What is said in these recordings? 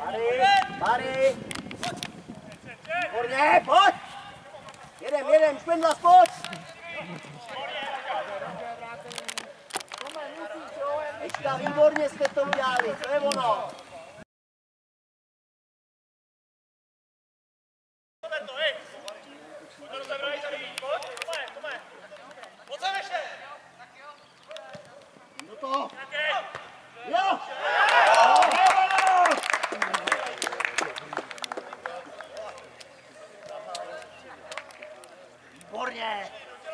Bary! Výborně, pojď! Jedem, Špindla, pojď! Teďka výborně jste to udělali, to je ono! Do toho! Jo! Výborně!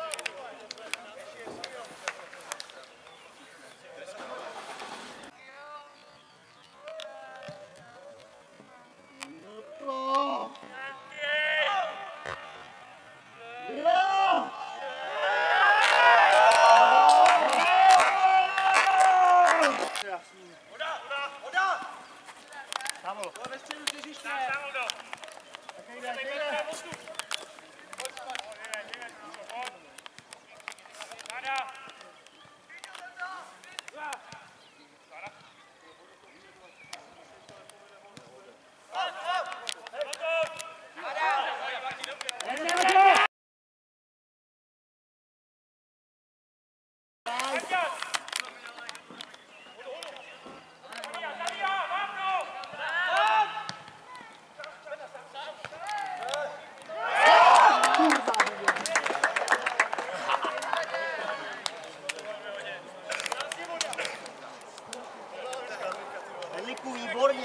Lidku, výborně!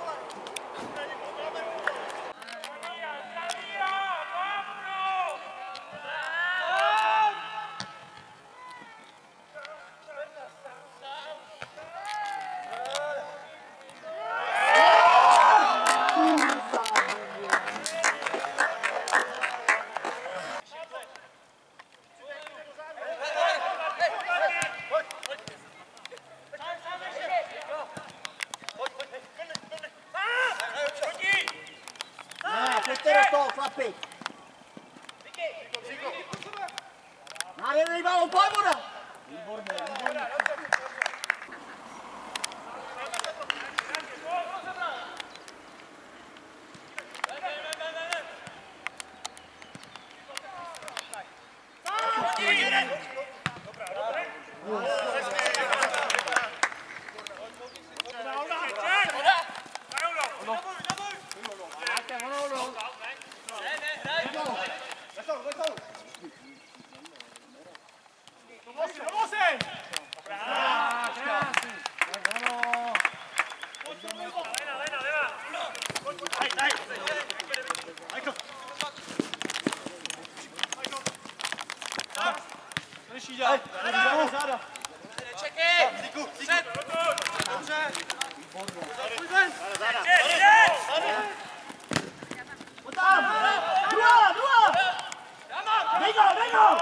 Pojďte do toho, chlapi! Nádherný balon, pojď voda! Výborně, výborně. Čekej! Dobře! Druhá! Dej go!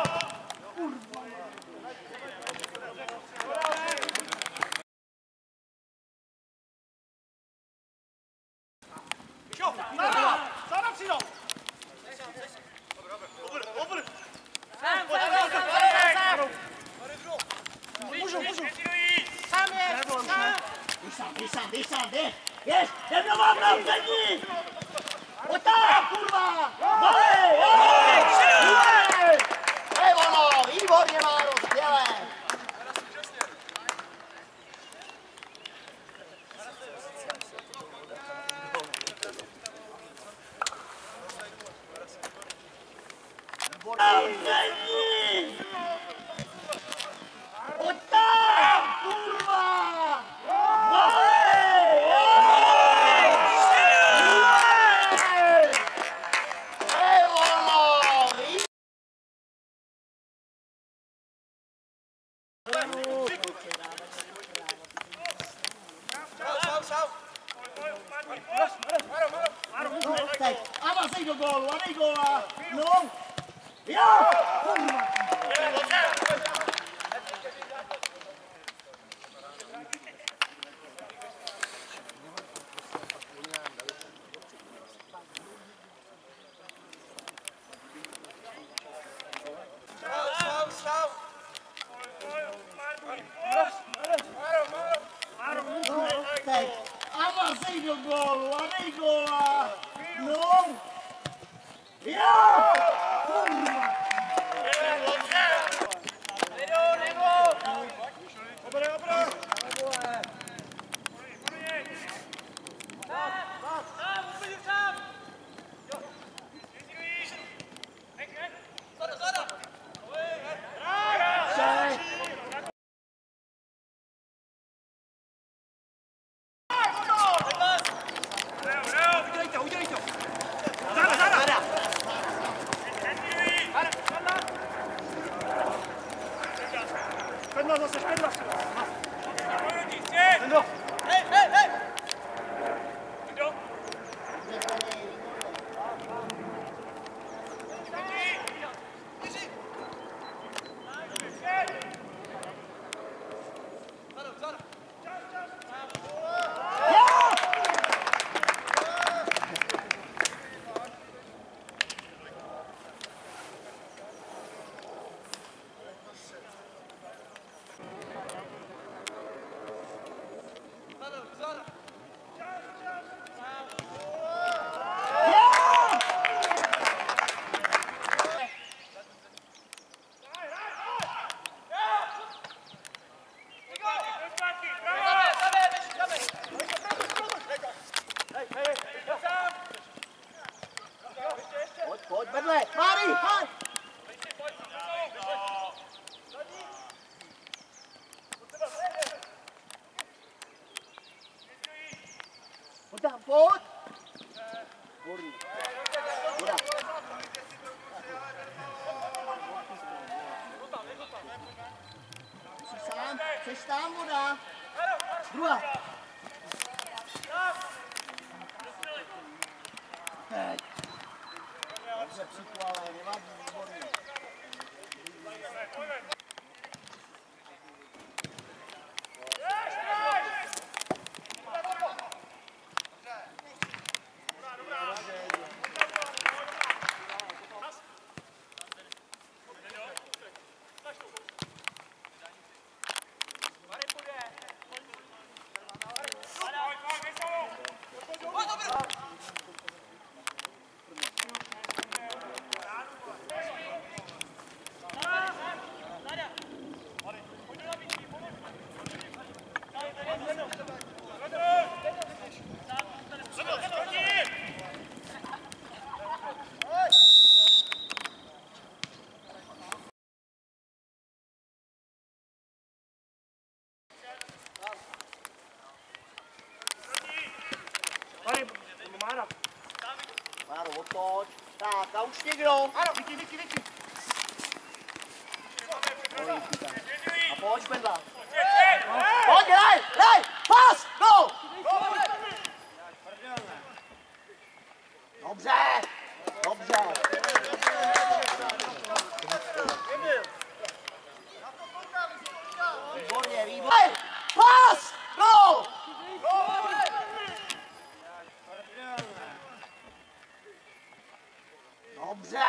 Záda přidal! Obr! Můžu! Sám je! Běž sám, běž! Jdem do vám na přední! Pojď tam, kurva! Volej! To je ono, výborně, Máro, skvělé! Výborně! Pojď tam, kurva! Volej! To je ono! Teď, a mazej do gólu, a dej góla! No! Jo! Špendla zase, špendla. Hej, hej, hej! Pojď, vedle! Mári, pojď! Pojď tam, pojď! Volný. Voda. Chceš tam voda? Druhá. Teď. Dobře přiku, ale nevadí, výborný. Máro, otoč. Tak, a už někdo. Vicky. A pojď, Špendla. Pojď, hraj, pas, go! Dobře. Výborně. Pas, go! Dobře.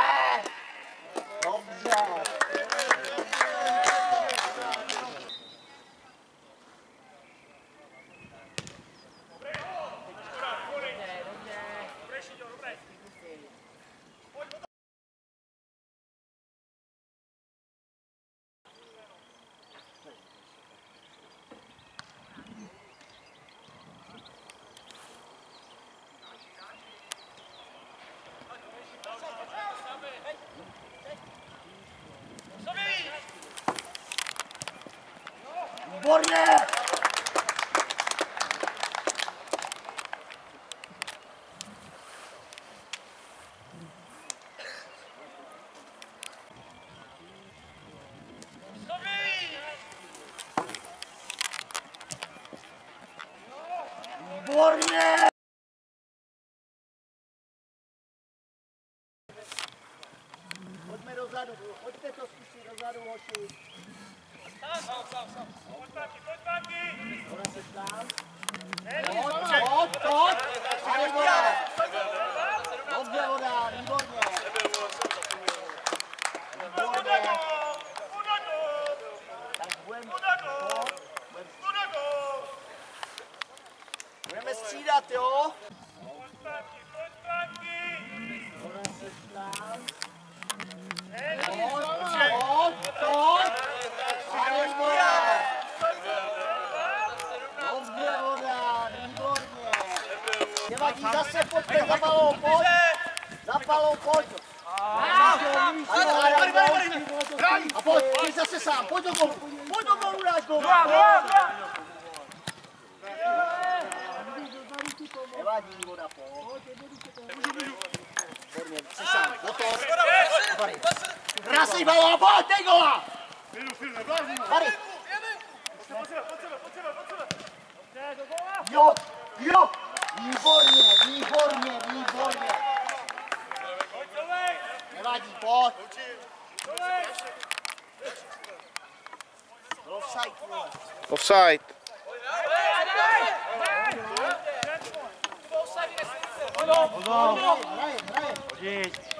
Výborně! Výborně! Pojďme dozadu, pojďte to zkusit dozadu, hoši. Pojď se tam. Pojď. Ale voda. Dobře voda, výborně. Tak budeme střídat, jo? Nevadí, zase pojďte za balou, pojď! Za balou, pojď! A pojď, ty zase sám, pojď do golu, dáš golu! Nevadí, voda, pojď! Výborně, se sám, motor! Krásný balón, pojď, dej gola! Tady! Jo, jo, výborně, výborně, výborně. Nevadí, pojď. Offside, vole. Offside. Hraje, hraje.